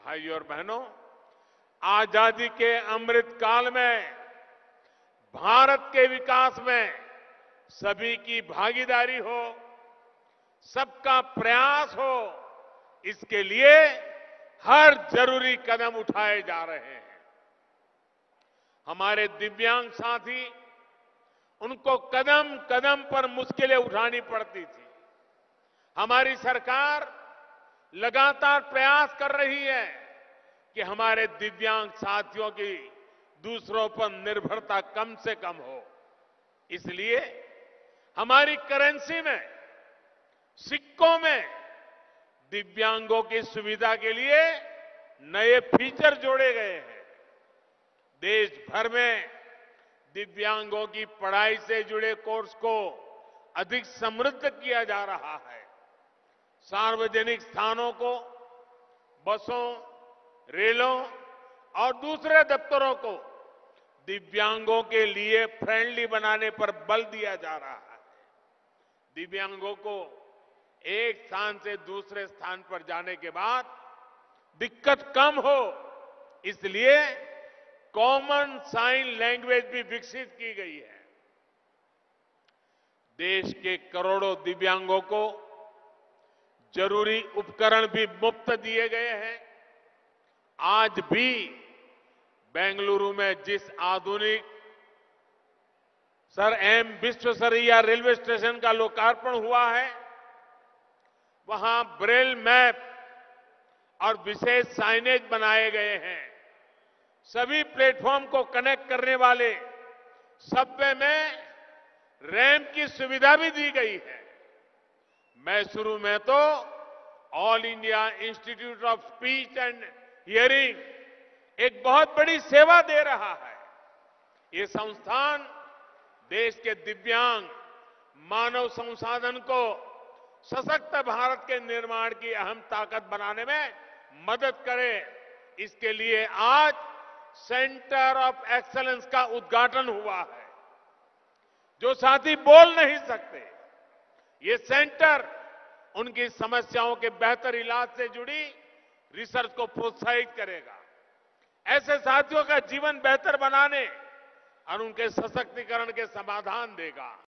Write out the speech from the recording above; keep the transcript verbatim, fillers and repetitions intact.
भाइयों और बहनों, आजादी के अमृत काल में भारत के विकास में सभी की भागीदारी हो, सबका प्रयास हो, इसके लिए हर जरूरी कदम उठाए जा रहे हैं। हमारे दिव्यांग साथी, उनको कदम कदम पर मुश्किलें उठानी पड़ती थी। हमारी सरकार लगातार प्रयास कर रही है कि हमारे दिव्यांग साथियों की दूसरों पर निर्भरता कम से कम हो। इसलिए हमारी करेंसी में, सिक्कों में दिव्यांगों की सुविधा के लिए नए फीचर जोड़े गए हैं। देश भर में दिव्यांगों की पढ़ाई से जुड़े कोर्स को अधिक समृद्ध किया जा रहा है। सार्वजनिक स्थानों को बसों, रेलों और दूसरे दफ्तरों को दिव्यांगों के लिए फ्रेंडली बनाने पर बल दिया जा रहा है। दिव्यांगों को एक स्थान से दूसरे स्थान पर जाने के बाद दिक्कत कम हो, इसलिए कॉमन साइन लैंग्वेज भी विकसित की गई है। देश के करोड़ों दिव्यांगों को जरूरी उपकरण भी मुफ्त दिए गए हैं। आज भी बेंगलुरु में जिस आधुनिक sir M Visvesvaraya railway station का लोकार्पण हुआ है, वहां ब्रेल मैप और विशेष साइनेज बनाए गए हैं। सभी प्लेटफॉर्म को कनेक्ट करने वाले सबवे में रैंप की सुविधा भी दी गई है। मैसूरू में तो All India Institute of Speech and Hearing एक बहुत बड़ी सेवा दे रहा है। ये संस्थान देश के दिव्यांग मानव संसाधन को सशक्त भारत के निर्माण की अहम ताकत बनाने में मदद करे, इसके लिए आज सेंटर ऑफ एक्सीलेंस का उद्घाटन हुआ है। जो साथी बोल नहीं सकते, ये सेंटर उनकी समस्याओं के बेहतर इलाज से जुड़ी रिसर्च को प्रोत्साहित करेगा, ऐसे साथियों का जीवन बेहतर बनाने और उनके सशक्तिकरण के समाधान देगा।